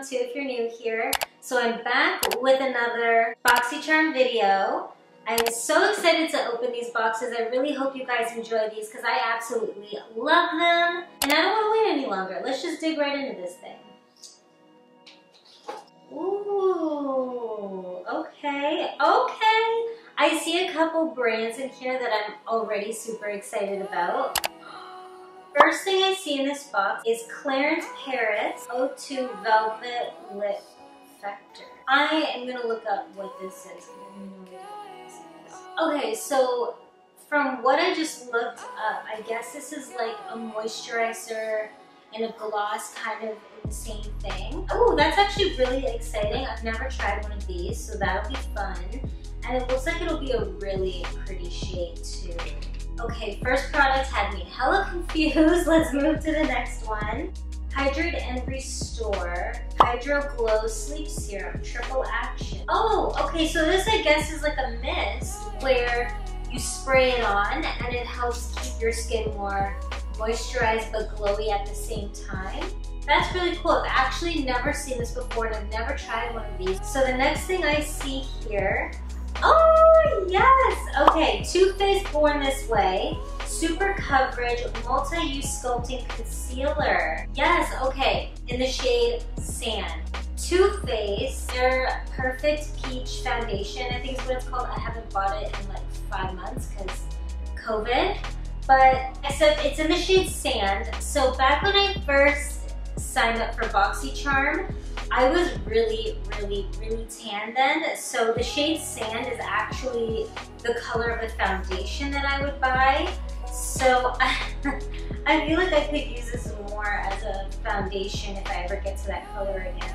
welcome too if you're new here. So I'm back with another BoxyCharm video. I'm so excited to open these boxes. I really hope you guys enjoy these because I absolutely love them. And I don't want to wait any longer. Let's just dig right into this thing. Ooh, okay. I see a couple brands in here that I'm already super excited about. First thing I see in this box is Clarins Paris O2 Velvet Lip Perfector. I am going to look up what this is. Okay, so from what I just looked up, I guess this is like a moisturizer and a gloss kind of in the same thing. Oh, that's actually really exciting. I've never tried one of these, so that'll be fun. And it looks like it'll be a really pretty shade too. Okay, first product had me hella confused. Let's move to the next one. Hydrate and Restore Hydro Glow Sleep Serum Triple Action. Oh, okay, so this I guess is like a mist where you spray it on and it helps keep your skin more moisturized but glowy at the same time. That's really cool. I've actually never seen this before and I've never tried one of these. So the next thing I see here, oh yes! Okay, Too Faced Born This Way Super Coverage Multi-Use Sculpting Concealer. Yes, okay, in the shade Sand. Too Faced, their Perfect Peach Foundation, I think is what it's called. I haven't bought it in like 5 months because COVID. But except it's in the shade Sand. So back when I first signed up for BoxyCharm, I was really tan then. So the shade Sand is actually the color of the foundation that I would buy. So I feel like I could use this more as a foundation if I ever get to that color again.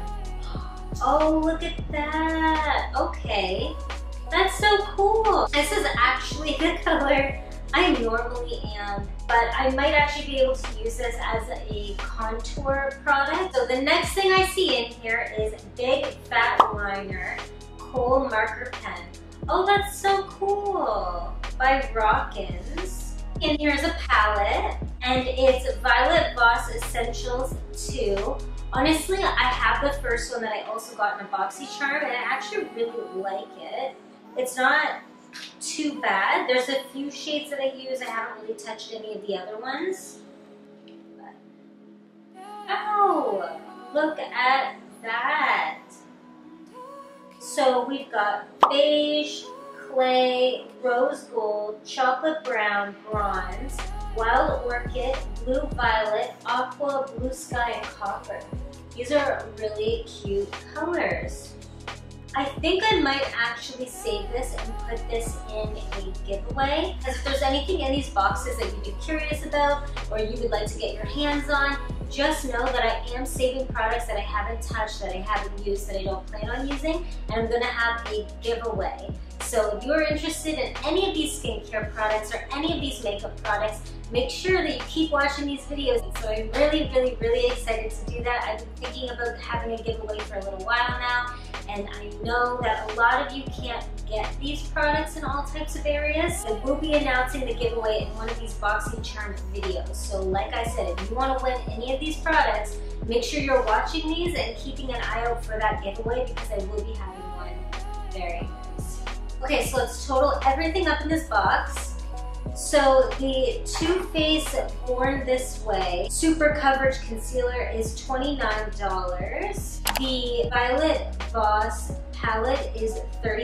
Oh, look at that. Okay, that's so cool. This is actually the color I normally am, but I might actually be able to use this as a contour product. So the next thing I see in here is Big Fat Liner Kohl Marker Pen. Oh, that's so cool. By Rockins. And here's a palette, and it's Violet Voss Essentials 2. Honestly, I have the first one that I also got in a BoxyCharm, and I actually really like it. It's not too bad. There's a few shades that I use. I haven't really touched any of the other ones. But, oh, look at that. So we've got beige, clay, rose gold, chocolate brown, bronze, wild orchid, blue violet, aqua, blue sky, and copper. These are really cute colors. I think I might actually save this and put this in a giveaway. Because if there's anything in these boxes that you'd be curious about or you would like to get your hands on, just know that I am saving products that I haven't touched, that I haven't used, that I don't plan on using, and I'm gonna have a giveaway. So if you're interested in any of these skincare products or any of these makeup products, make sure that you keep watching these videos. So I'm really excited to do that. I've been thinking about having a giveaway for a little while now, and I know that a lot of you can't get these products in all types of areas. So we'll be announcing the giveaway in one of these BoxyCharm videos. So like I said, if you want to win any of these products, make sure you're watching these and keeping an eye out for that giveaway because I will be having one very soon. Okay, so let's total everything up in this box. So the Too Faced Born This Way Super Coverage Concealer is $29. The Violet Voss palette is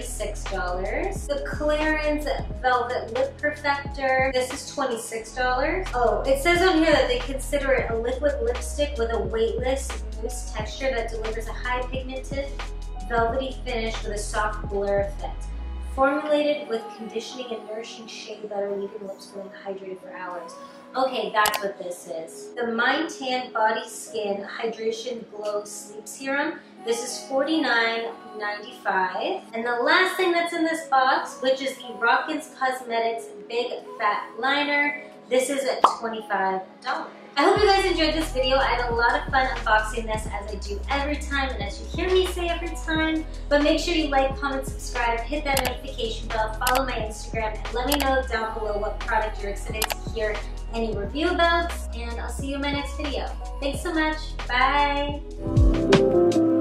$36. The Clarins Velvet Lip Perfector, this is $26. Oh, it says on here that they consider it a liquid lipstick with a weightless mousse texture that delivers a high pigmented, velvety finish with a soft blur effect. Formulated with conditioning and nourishing shea butter, leaving lips feeling hydrated for hours. Okay, that's what this is. The Mind Tan Body Skin Hydration Glow Sleep Serum. This is $49.95. And the last thing that's in this box, which is the Rockins Cosmetics Big Fat Liner. This is at $25. I hope you guys enjoyed this video. I had a lot of fun unboxing this as I do every time and as you hear me say every time. But make sure you like, comment, subscribe, hit that notification bell, follow my Instagram, and let me know down below what product you're excited to hear any review about. And I'll see you in my next video. Thanks so much. Bye.